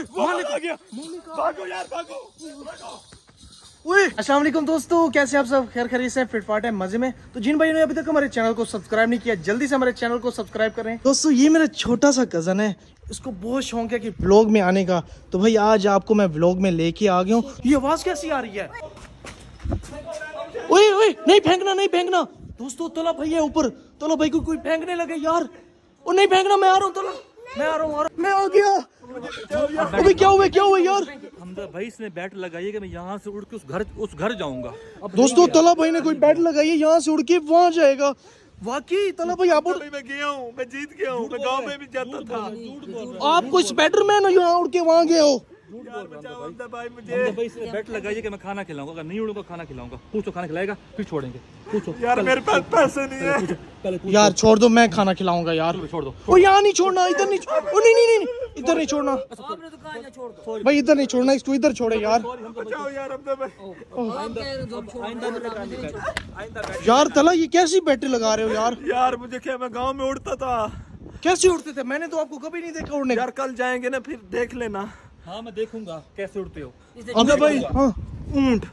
मालिक आ गया। भागो यार, भागो। अस्सलाम वालेकुम दोस्तों, कैसे आप सब? खैर खैरियत से, फिटफाट है, मजे में। तो जिन भाइयों ने अभी तक हमारे चैनल को सब्सक्राइब नहीं किया, जल्दी से हमारे चैनल को सब्सक्राइब करें। दोस्तों ये मेरा छोटा सा कजन है, इसको बहुत शौक है कि व्लॉग में आने का। तो भाई आज आपको मैं व्लॉग में लेके आ गया हूँ। ये आवाज कैसी आ रही है? ओए ओए, नहीं फेंकना, नहीं फेंकना दोस्तों। तला भाई है ऊपर, तला भाई को कोई फेंकने लगे यार। ओ नहीं फेंकना, मैं आ रहा हूँ तला, मैं आ रहा हूँ, मैं आ गया। अभी क्या हुआ, क्या हुआ यार? हमजा भाई इसने बैट लगाई है कि मैं यहाँ से उड़ के उस घर जाऊंगा। दोस्तों तला भाई ने कोई बैट लगाई है, यहाँ से उड़ के वहाँ जाएगा। वाकई तला भाई आप मैं गया हूँ, मैं जीत गया हूँ, मैं गांव में भी जाता था। आप कोई स्पाइडरमैन हो, यहाँ उड़ के वहाँ गए हो। भाई मुझे इसने बैट लगाई है कि मैं खाना खिलाऊंगा, अगर नहीं उड़ूंगा खाना खिलाऊंगा। पूछो खाना खिलाएगा फिर छोड़ेंगे। पूछो यार, मेरे पास पैसे नहीं है। यार छोड़ दो, मैं खाना खिलाऊंगा यार। छोड़ दो। ओ यहाँ नहीं छोड़ना, इधर नहीं, ओ नहीं नहीं नहीं, इधर नहीं छोड़ना भाई, इधर नहीं छोड़ना इसको, इधर छोड़े यार। यार तला ये कैसी बैटरी लगा रहे हो यार? यार मुझे क्या, मैं गांव में उड़ता था। कैसे उड़ते थे? मैंने तो आपको कभी नहीं देखा उड़ने। यार कल जाएंगे ना, फिर देख लेना। हाँ मैं देखूंगा कैसे उड़ते हो। अबे भाई हाँ, ऊंट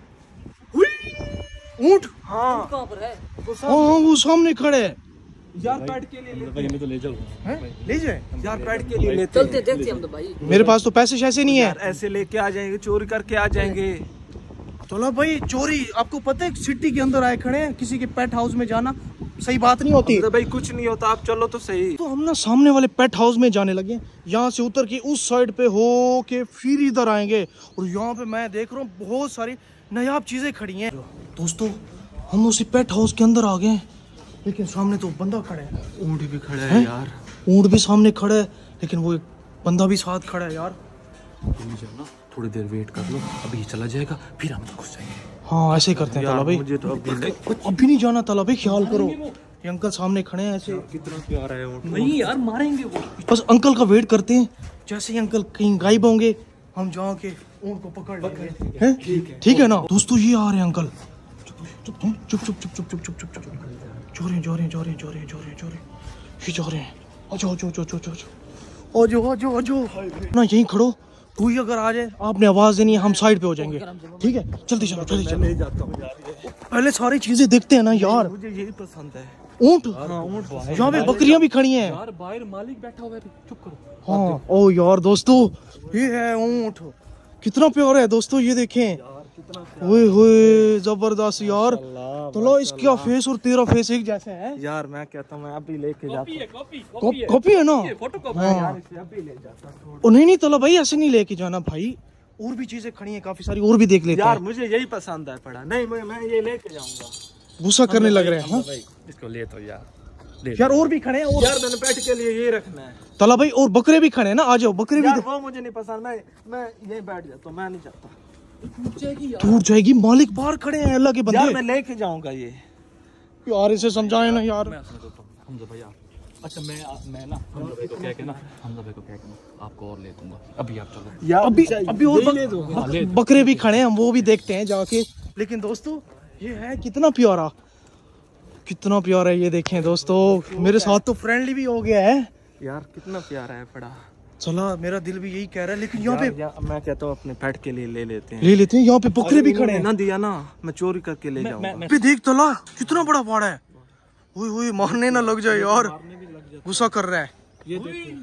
ऊंट हाँ कहाँ पर है? हाँ वो सामने खड़े है यार। पैड के लिए भाई हमें तो ले जाओ, ले जाए यार, पैड के लिए लेते चलते देखते हम तो भाई। मेरे पास तो पैसे शैसे नहीं है। यार ऐसे लेके आ जाएंगे, चोरी करके आ जाएंगे। चलो भाई चोरी, आपको पता है सिटी के अंदर आए खड़े हैं, किसी के पेट हाउस में जाना सही बात नहीं होती। तो भाई कुछ नहीं होता, आप चलो तो सही। तो हम ना सामने वाले पेट हाउस में जाने लगे। यहाँ से उतर के उस साइड पे हो के फिर इधर आएंगे। और यहाँ पे मैं देख रहा हूँ बहुत सारी नायाब चीजें खड़ी हैं। दोस्तों हम उसी पेट हाउस के अंदर आ गए, लेकिन सामने तो बंदा खड़ा है। ऊंट भी खड़ा है यार। ऊंट भी सामने खड़ा है, लेकिन वो एक बंदा भी साथ खड़ा है यार। ना थोड़ी देर वेट कर लो, अभी चला जाएगा, फिर हम घुस जाएंगे। हाँ ऐसे करते हैं तला भाई। मुझे तो अभी नहीं जाना तला भाई, ख्याल करो। ये अंकल सामने खड़े हैं ऐसे। कितना प्यारा है ऊंट। नहीं यार मारेंगे वो। बस अंकल का वेट करते हैं, जैसे ही अंकल कहीं गायब होंगे हम जाके ऊंट को पकड़ लेंगे। हैं? ठीक है ना दोस्तों, ये आ रहे हैं अंकल। चुप चुप चुप चुप चुप चुप चुप चुप चुप। जा रहे हैं, जा रहे हैं, जा रहे हैं, जा रहे हैं, जा रहे हैं, जा रहे हैं, ये जा रहे हैं। आ जाओ, जाओ, जाओ, जाओ, जाओ, आ जाओ, आ जाओ, आ जाओ ना, यहीं खड़ो। कोई अगर आ जाए आपने आवाज देनी है, हम साइड पे हो जाएंगे। ठीक है, जल्दी चलो, जल्दी चलो। ले जाता हूँ यार, पहले सारी चीजें देखते हैं ना यार। मुझे यही पसंद है। ऊंट, हाँ ऊंट। यहाँ पे बकरियां भी खड़ी हैं यार बाहर मालिक बैठा हुआ है, चुप करो। हाँ ओ यार दोस्तों, ये है ऊंट। कितना प्यारा है दोस्तों, ये देखें। ओए होए जबरदस्त यार। तो लो इसका फेस और तेरा फेस एक जैसे है यार। मैं कहता हूँ मैं अभी लेके जाता हूँ। कॉपी है ना? Photocopy. यार इसे अभी ले जाता हूँ। ओ नहीं नहीं तला भाई, ऐसे नहीं लेके जाना भाई। और भी चीजें खड़ी हैं काफी सारी, और भी देख लेते यार हैं। मुझे यही पसंद है पड़ा। नहीं मैं ये लेके जाऊंगा। गुस्सा करने लग रहे हैं। हाँ? इसको ले तो यार। यार और भी खड़े हैं और... यार मैंने पेट के लिए ये रखना है। तला भाई और बकरे भी खड़े हैं ना, आ जाओ बकरे भी। यार वो मुझे नहीं पसंद, मैं यहीं बैठ जाता हूँ, मैं नहीं जाता। टूट जाएगी, मालिक बाहर खड़े हैं अल्लाह के बंदे। यार मैं लेके जाऊंगा ये। यार इसे समझाए ना यार। हमजा भाई अच्छा मैं ना हमजा भाई को कह के ना आपको और ले दूंगा। अभी आप चलो यार अभी और बकरे भी खड़े हैं, हम वो भी देखते हैं जाके। लेकिन दोस्तों ये है कितना प्यारा, कितना प्यारा है। ये देखें दोस्तों, मेरे साथ तो फ्रेंडली भी हो गया है यार। कितना प्यारा है पड़ा। चला, मेरा दिल भी यही कह रहा है। लेकिन यहाँ पे मैं कहता हूँ अपने पेट के लिए ले लेते हैं। ले लेते हैं। यहाँ पे बकरे भी खड़े हैं। ना दिया ना, मैं चोरी करके ले जाऊंगा। पे देख तला, कितना बड़ा पाड़ा है। ओए ओए, मारने ना लग जाए यार, गुस्सा कर रहा है। ये देखो,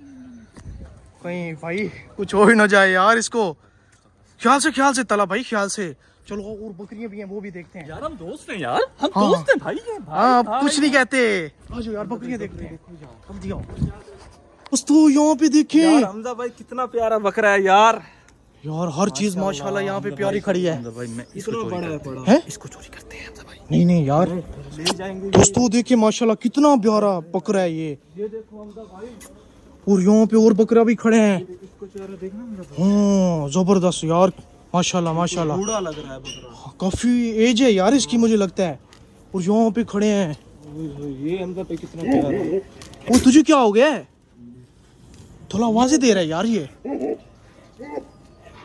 कहीं भाई कुछ हो ही ना जाए यार इसको। ख्याल से तला भाई, ख्याल से चलो। और बकरियां भी हैं, वो भी देखते हैं। यार हम दोस्त हैं यार, हम हाँ। दोस्त हैं भाई। हाँ कुछ नहीं कहते, आ जाओ यार बकरियां देखते हैं। जल्दी आओ दोस्तों, यहाँ पे देखें यार हमजा भाई कितना प्यारा बकरा है यार। यार हर चीज माशाल्लाह यहाँ पे प्यारी खड़ी है। भाई मैं इसको बड़ा हैं? इसको चोरी करते हैं हमजा भाई। नहीं नहीं यार ले जाएंगे। दोस्तों देखिए माशाल्लाह कितना प्यारा बकरा है ये। देखो हमजा भाई, और यहाँ पे और बकरा भी खड़े हैं। इसको चेहरा देखना मेरा। हाँ जबरदस्त यार, माशाल्लाह माशाल्लाह। बूढ़ा लग रहा है बकरा। काफी एज है यार इसकी मुझे लगता है। और यहाँ पे खड़े हैं। ये हमजा पे कितना प्यारा है। वो तुझे क्या हो गया है? थोड़ा आवाजें दे रहा है यार ये।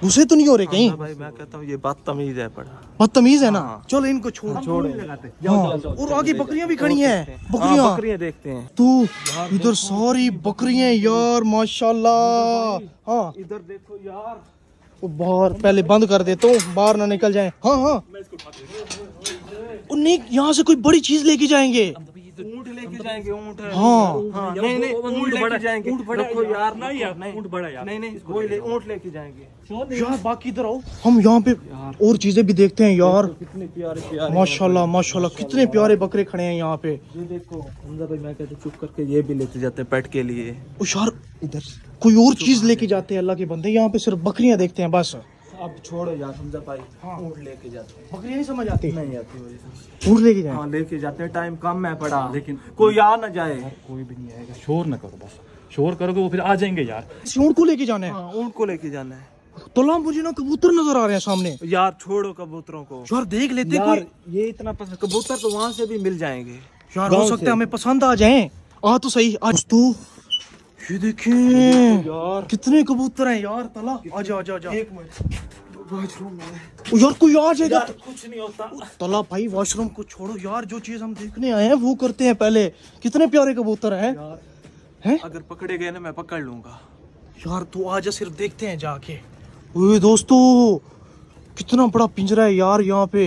गुस्से तो नहीं हो रहे कहीं? भाई मैं कहता हूँ ये बदतमीज है बड़ा। बदतमीज है ना? चलो इनको छोड़ हाँ। और आगे बकरियां भी खड़ी हैं, बकरियां देखते हैं। तो इधर सारी बकरियां यार माशाल्लाह। हाँ इधर देखो यार, वो बाहर पहले बंद कर देता हूँ, बाहर ना निकल जाए। हाँ हाँ नहीं, यहाँ से कोई बड़ी चीज लेके जाएंगे। ऊंट लेके जाएंगे, ऊंट है। हाँ नहीं नहीं ऊंट लेके जाएंगे, ऊंट बड़ा रखो यार, नहीं यार, ऊंट बड़ा यार, नहीं नहीं वही ऊंट लेके जाएंगे। यार बाकी इधर आओ, हम यहाँ पे और चीजें भी देखते हैं यार। कितने प्यारे प्यारे माशाल्लाह माशाल्लाह कितने प्यारे बकरे खड़े हैं यहाँ पे। ये देखो हमजा भाई, मैं कहता हूँ चुप करके ये भी लेते जाते हैं पेट के लिए। ओ यार इधर कोई और चीज लेके जाते हैं अल्लाह के बंदे, यहाँ पे सिर्फ बकरियां देखते हैं बस। अब छोड़ो यार हमजा भाई, ऊंट लेके जाते हैं। बकरियां नहीं समझ आती? नहीं आती मुझे। ऊँट लेके जाए। हाँ लेके जाते हैं, टाइम कम है पड़ा, लेकिन कोई आ ना जाए। कोई भी नहीं आएगा, शोर ना करो बस, शोर करोगे वो फिर आ जाएंगे यार। इस ऊँट को लेके जाना है? हाँ ऊंट को लेके जाना है। तो मुझे ना कबूतर नजर आ रहे हैं सामने। यार छोड़ो कबूतरों को यार देख लेते यार, कोई। ये इतना पसंद, कबूतर तो वहाँ से भी मिल जाएंगे यार हो गाँव सकता से। है हमें पसंद आ जाएं। आ तो सही आज तो ये देखें यार कितने कबूतर हैं यार। तला आजा आजा आजा। एक मिनट, वॉशरूम में ओ यार कोई आ जाएगा यार कुछ नहीं होता। तला भाई, वॉशरूम को छोड़ो यार, जो चीज हम देखने आए हैं वो करते हैं पहले। कितने प्यारे कबूतर हैं हैं? अगर पकड़े गए ना मैं पकड़ लूंगा। यार तू आजा, सिर्फ देखते हैं जाके। ओए दोस्तों कितना बड़ा पिंजरा है यार यहाँ पे।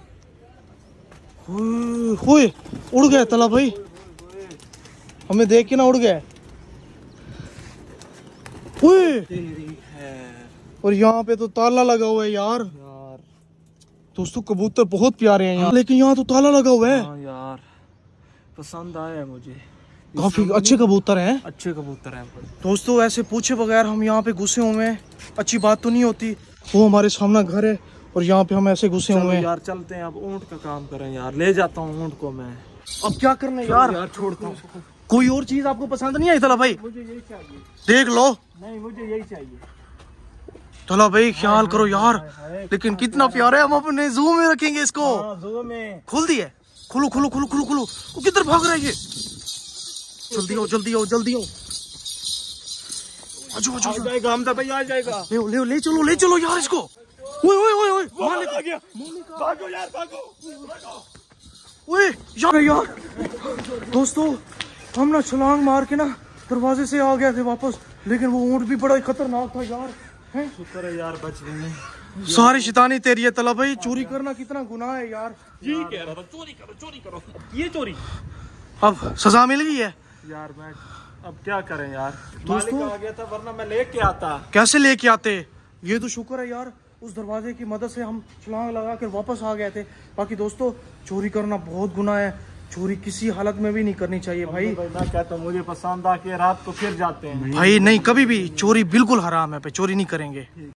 ओए उड़ गया तला भाई, हमें देख के ना उड़ गया। ओए तेरी है और यहाँ पे तो ताला लगा हुआ है यार। यार। दोस्तों कबूतर बहुत प्यारे हैं यहाँ, लेकिन यहाँ तो ताला लगा हुआ है। हाँ यार पसंद आया मुझे, काफी अच्छे कबूतर हैं। अच्छे कबूतर हैं। दोस्तों ऐसे पूछे बगैर हम यहाँ पे घुसे हुए हैं, अच्छी बात तो नहीं होती। वो हमारे सामने घर है और यहाँ पे हम ऐसे घुसे हुए हैं। यार चलते हैं अब, ऊंट का काम करें यार, ले जाता हूँ ऊंट को मैं। अब क्या करना है यार? यार छोड़ता हूँ। कोई और चीज आपको पसंद नहीं आई तला भाई? मुझे यही चाहिए। देख लो नहीं मुझे यही चाहिए। तला भाई, ख्याल करो यार। लेकिन कितना प्यारा है, हम अपने जू में रखेंगे इसको। ज़ू में खोल दिए, खोलो खोलो खोलो खोलो खोलो। वो किधर भाग रहा है ये? जल्दी आओ जल्दी आओ जल्दी आओ। आजो आजो आजो। जाएगा हमजा भाई, आ जाएगा। ले चलो यार इसको। ओए ओए ओए ओए मालिक आ गया, भागो यार भागो। ओए यार दोस्तों हम ना छलांग मार के ना दरवाजे से आ गए थे वापस, लेकिन वो ऊंट भी बड़ा ही खतरनाक था यार। हैं? शुक्र है यार बच गए। सारी शैतानी तेरी है तला भाई, चोरी करना कितना गुनाह है यार। यही कह रहा था, चोरी करो ये चोरी। अब सजा मिल गई है यार मैं अब क्या करें यार, दोस्तों। मालिक आ गया था वरना मैं लेके आता। कैसे लेके आते? ये तो शुक्र है यार, उस दरवाजे की मदद से हम छलांग लगा कर वापस आ गए थे। बाकी दोस्तों चोरी करना बहुत गुनाह है, चोरी किसी हालत में भी नहीं करनी चाहिए भाई। मैं कहता हूँ मुझे पसंद आके रात को फिर जाते हैं भाई नहीं, कभी भी चोरी बिल्कुल हराम है, पे चोरी नहीं करेंगे।